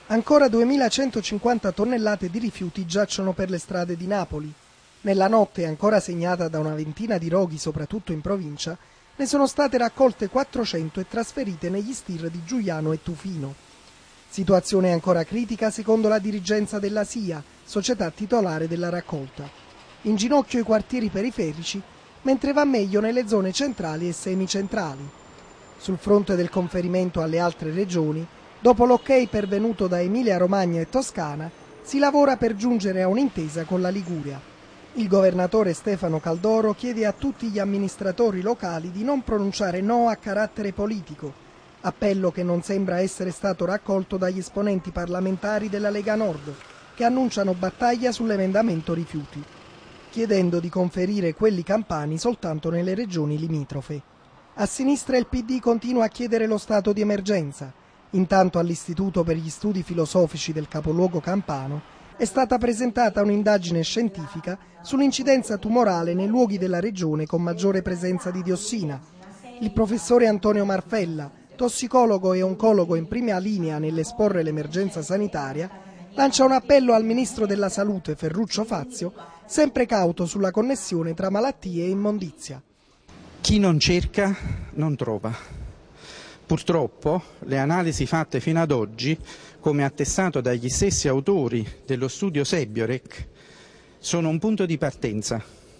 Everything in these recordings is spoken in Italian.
Ancora 2150 tonnellate di rifiuti giacciono per le strade di Napoli. Nella notte, ancora segnata da una ventina di roghi, soprattutto in provincia, ne sono state raccolte 400 e trasferite negli stir di Giuliano e Tufino. Situazione ancora critica secondo la dirigenza della SIA, società titolare della raccolta. In ginocchio i quartieri periferici, mentre va meglio nelle zone centrali e semicentrali. Sul fronte del conferimento alle altre regioni, dopo l'ok pervenuto da Emilia-Romagna e Toscana, si lavora per giungere a un'intesa con la Liguria. Il governatore Stefano Caldoro chiede a tutti gli amministratori locali di non pronunciare no a carattere politico, appello che non sembra essere stato raccolto dagli esponenti parlamentari della Lega Nord, che annunciano battaglia sull'emendamento rifiuti, chiedendo di conferire quelli campani soltanto nelle regioni limitrofe. A sinistra il PD continua a chiedere lo stato di emergenza. Intanto all'Istituto per gli Studi Filosofici del capoluogo campano è stata presentata un'indagine scientifica sull'incidenza tumorale nei luoghi della regione con maggiore presenza di diossina. Il professore Antonio Marfella, tossicologo e oncologo in prima linea nell'esporre l'emergenza sanitaria, lancia un appello al ministro della Salute Ferruccio Fazio, sempre cauto sulla connessione tra malattie e immondizia. Chi non cerca non trova. Purtroppo le analisi fatte fino ad oggi, come attestato dagli stessi autori dello studio Sebiorek, sono un punto di partenza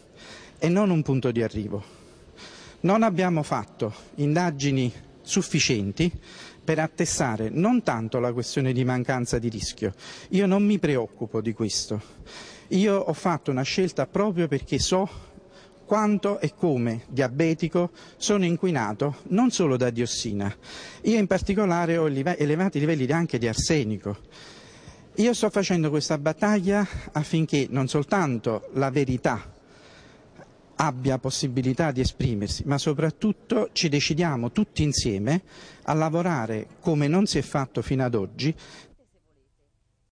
e non un punto di arrivo. Non abbiamo fatto indagini sufficienti per attestare non tanto la questione di mancanza di rischio. Io non mi preoccupo di questo. Io ho fatto una scelta proprio perché so quanto e come diabetico sono inquinato non solo da diossina. Io in particolare ho elevati livelli anche di arsenico. Io sto facendo questa battaglia affinché non soltanto la verità abbia possibilità di esprimersi, ma soprattutto ci decidiamo tutti insieme a lavorare come non si è fatto fino ad oggi